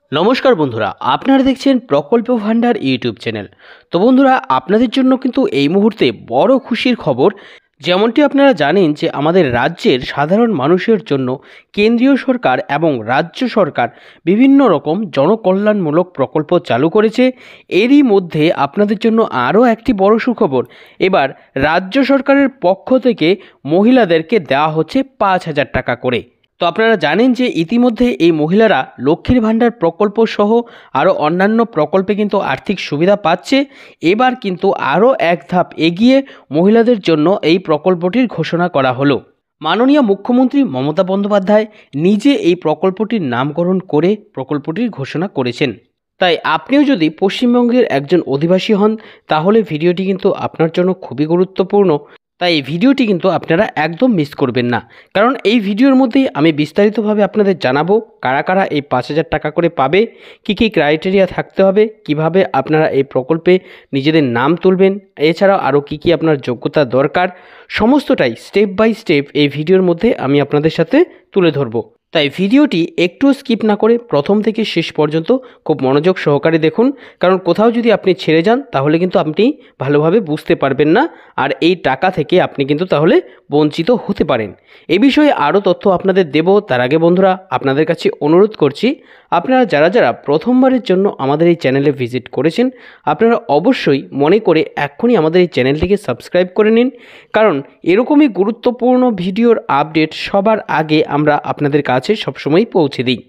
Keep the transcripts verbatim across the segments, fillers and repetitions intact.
নমস্কার বন্ধুরা, আপনারা দেখছেন প্রকল্প ভান্ডার ইউটিউব চ্যানেল। তো বন্ধুরা, আপনাদের জন্য কিন্তু এই মুহূর্তে বড় খুশির খবর। যেমনটি আপনারা জানেন যে আমাদের রাজ্যের সাধারণ মানুষের জন্য কেন্দ্রীয় সরকার এবং রাজ্য সরকার বিভিন্ন রকম জনকল্যাণমূলক প্রকল্প চালু করেছে। এরই মধ্যে আপনাদের জন্য আরও একটি বড় সুখবর। এবার রাজ্য সরকারের পক্ষ থেকে মহিলাদেরকে দেওয়া হচ্ছে পাঁচ হাজার টাকা করে। তো আপনারা জানেন যে ইতিমধ্যে এই মহিলারা লক্ষ্মীর ভাণ্ডার প্রকল্প সহ আরও অন্যান্য প্রকল্পে কিন্তু আর্থিক সুবিধা পাচ্ছে। এবার কিন্তু আরও এক ধাপ এগিয়ে মহিলাদের জন্য এই প্রকল্পটির ঘোষণা করা হলো। মাননীয় মুখ্যমন্ত্রী মমতা বন্দ্যোপাধ্যায় নিজে এই প্রকল্পটির নামকরণ করে প্রকল্পটির ঘোষণা করেছেন। তাই আপনিও যদি পশ্চিমবঙ্গের একজন অধিবাসী হন তাহলে ভিডিওটি কিন্তু আপনার জন্য খুবই গুরুত্বপূর্ণ। তাই এই ভিডিওটি কিন্তু আপনারা একদম মিস করবেন না, কারণ এই ভিডিওর মধ্যেই আমি বিস্তারিতভাবে আপনাদের জানাবো কারা কারা এই পাঁচ হাজার টাকা করে পাবে, কী কী ক্রাইটেরিয়া থাকতে হবে, কিভাবে আপনারা এই প্রকল্পে নিজেদের নাম তুলবেন, এছাড়াও আরও কী কী আপনার যোগ্যতা দরকার, সমস্তটাই স্টেপ বাই স্টেপ এই ভিডিওর মধ্যে আমি আপনাদের সাথে তুলে ধরবো। তাই ভিডিওটি একটু স্কিপ না করে প্রথম থেকে শেষ পর্যন্ত খুব মনোযোগ সহকারে দেখুন, কারণ কোথাও যদি আপনি ছেড়ে যান তাহলে কিন্তু আপনি ভালোভাবে বুঝতে পারবেন না, আর এই টাকা থেকে আপনি কিন্তু তাহলে বঞ্চিত হতে পারেন। এই বিষয়ে আরও তথ্য আপনাদের দেব। তার আগে বন্ধুরা, আপনাদের কাছে অনুরোধ করছি, আপনারা যারা যারা প্রথমবারের জন্য আমাদের এই চ্যানেলে ভিজিট করেছেন আপনারা অবশ্যই মনে করে এক্ষুনি আমাদের এই চ্যানেলটিকে সাবস্ক্রাইব করে নিন, কারণ এরকমই গুরুত্বপূর্ণ ভিডিওর আপডেট সবার আগে আমরা আপনাদের কাছে সবসময় পৌঁছে দিই।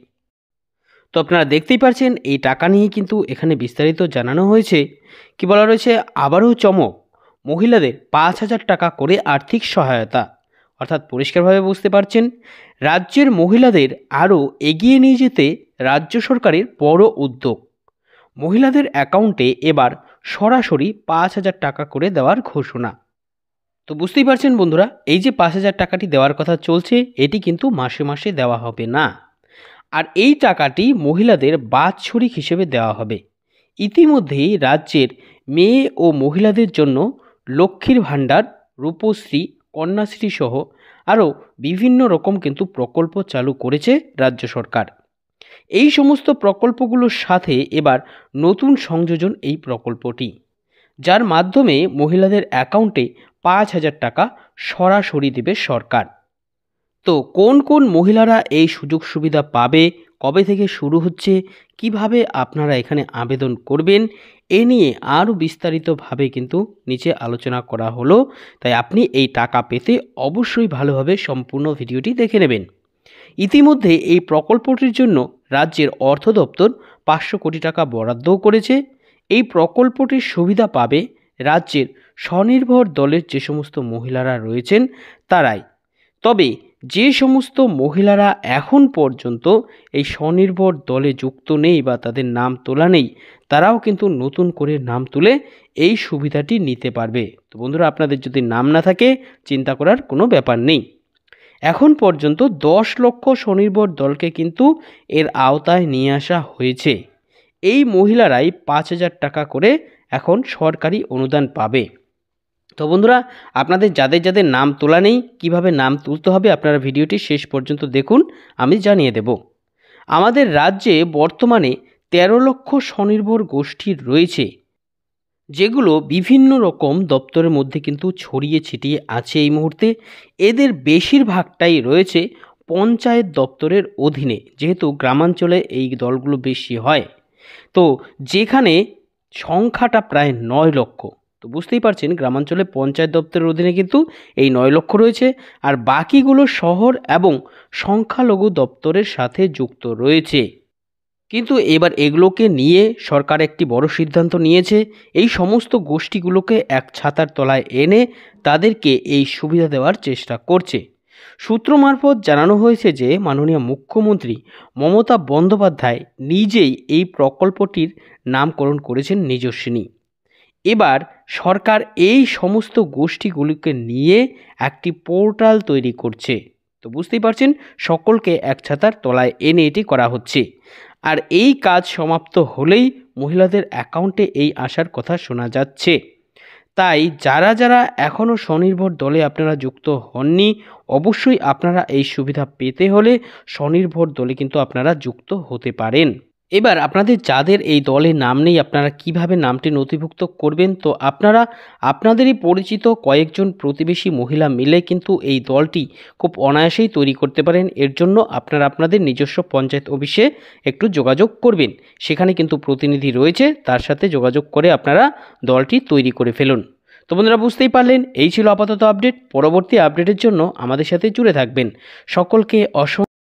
তো আপনারা দেখতেই পাচ্ছেন এই টাকা নিয়ে কিন্তু এখানে বিস্তারিত জানানো হয়েছে। কি বলা রয়েছে, আবারও চমক, মহিলাদের পাঁচ হাজার টাকা করে আর্থিক সহায়তা। অর্থাৎ পরিষ্কারভাবে বুঝতে পারছেন, রাজ্যের মহিলাদের আরও এগিয়ে নিয়ে যেতে রাজ্য সরকারের বড় উদ্যোগ। মহিলাদের অ্যাকাউন্টে এবার সরাসরি পাঁচ হাজার টাকা করে দেওয়ার ঘোষণা। তো বুঝতেই পারছেন বন্ধুরা, এই যে পাঁচ হাজার টাকাটি দেওয়ার কথা চলছে এটি কিন্তু মাসে মাসে দেওয়া হবে না, আর এই টাকাটি মহিলাদের বাৎসরিক হিসেবে দেওয়া হবে। ইতিমধ্যেই রাজ্যের মেয়ে ও মহিলাদের জন্য লক্ষ্মীর ভাণ্ডার, রূপশ্রী, কন্যাশ্রী সহ আরও বিভিন্ন রকম কিন্তু প্রকল্প চালু করেছে রাজ্য সরকার। এই সমস্ত প্রকল্পগুলোর সাথে এবার নতুন সংযোজন এই প্রকল্পটি, যার মাধ্যমে মহিলাদের অ্যাকাউন্টে পাঁচ হাজার টাকা সরাসরি দেবে সরকার। তো কোন কোন মহিলারা এই সুযোগ সুবিধা পাবে, কবে থেকে শুরু হচ্ছে, কিভাবে আপনারা এখানে আবেদন করবেন, এ নিয়ে আরও বিস্তারিতভাবে কিন্তু নিচে আলোচনা করা হলো। তাই আপনি এই টাকা পেতে অবশ্যই ভালোভাবে সম্পূর্ণ ভিডিওটি দেখে নেবেন। ইতিমধ্যে এই প্রকল্পটির জন্য রাজ্যের অর্থ দপ্তর পাঁচশো কোটি টাকা বরাদ্দও করেছে। এই প্রকল্পটির সুবিধা পাবে রাজ্যের স্বনির্ভর দলের যে সমস্ত মহিলারা রয়েছেন তারাই। তবে যে সমস্ত মহিলারা এখন পর্যন্ত এই স্বনির্ভর দলে যুক্ত নেই বা তাদের নাম তোলা নেই, তারাও কিন্তু নতুন করে নাম তুলে এই সুবিধাটি নিতে পারবে। তো বন্ধুরা, আপনাদের যদি নাম না থাকে চিন্তা করার কোনো ব্যাপার নেই। এখন পর্যন্ত দশ লক্ষ স্বনির্ভর দলকে কিন্তু এর আওতায় নিয়ে আসা হয়েছে। এই মহিলারাই পাঁচ হাজার টাকা করে এখন সরকারি অনুদান পাবে। তো বন্ধুরা, আপনাদের যাদের যাদের নাম তোলা নেই কিভাবে নাম তুলতে হবে আপনারা ভিডিওটি শেষ পর্যন্ত দেখুন, আমি জানিয়ে দেব। আমাদের রাজ্যে বর্তমানে তেরো লক্ষ স্বনির্ভর গোষ্ঠী রয়েছে, যেগুলো বিভিন্ন রকম দপ্তরের মধ্যে কিন্তু ছড়িয়ে ছিটিয়ে আছে এই মুহূর্তে। এদের বেশিরভাগটাই রয়েছে পঞ্চায়েত দপ্তরের অধীনে, যেহেতু গ্রামাঞ্চলে এই দলগুলো বেশি হয়। তো যেখানে সংখ্যাটা প্রায় নয় লক্ষ। তো বুঝতেই পারছেন গ্রামাঞ্চলে পঞ্চায়েত দপ্তরের অধীনে কিন্তু এই নয় লক্ষ রয়েছে, আর বাকিগুলো শহর এবং সংখ্যালঘু দপ্তরের সাথে যুক্ত রয়েছে। কিন্তু এবার এগুলোকে নিয়ে সরকার একটি বড় সিদ্ধান্ত নিয়েছে, এই সমস্ত গোষ্ঠীগুলোকে এক ছাতার তলায় এনে তাদেরকে এই সুবিধা দেওয়ার চেষ্টা করছে। সূত্র মারফত জানানো হয়েছে যে মাননীয় মুখ্যমন্ত্রী মমতা বন্দ্যোপাধ্যায় নিজেই এই প্রকল্পটির নামকরণ করেছেন নিজস্বিনী। এবার সরকার এই সমস্ত গোষ্ঠীগুলিকে নিয়ে একটি পোর্টাল তৈরি করছে। তো বুঝতেই পারছেন সকলকে এক ছাতার তলায় এনে এটি করা হচ্ছে, আর এই কাজ সমাপ্ত হলেই মহিলাদের অ্যাকাউন্টে এই আসার কথা শোনা যাচ্ছে। তাই যারা যারা এখনও স্বনির্ভর দলে আপনারা যুক্ত হননি, অবশ্যই আপনারা এই সুবিধা পেতে হলে স্বনির্ভর দলে কিন্তু আপনারা যুক্ত হতে পারেন। এবার আপনাদের যাদের এই দলে নাম নেই আপনারা কিভাবে নামটি নথিভুক্ত করবেন, তো আপনারা আপনাদেরই পরিচিত কয়েকজন প্রতিবেশী মহিলা মিলে কিন্তু এই দলটি খুব অনায়াসেই তৈরি করতে পারেন। এর জন্য আপনারা আপনাদের নিজস্ব পঞ্চায়েত অফিসে একটু যোগাযোগ করবেন, সেখানে কিন্তু প্রতিনিধি রয়েছে, তার সাথে যোগাযোগ করে আপনারা দলটি তৈরি করে ফেলুন। তো বন্ধুরা বুঝতেই পারলেন, এই ছিল আপাতত আপডেট। পরবর্তী আপডেটের জন্য আমাদের সাথে জুড়ে থাকবেন। সকলকে অসংখ্য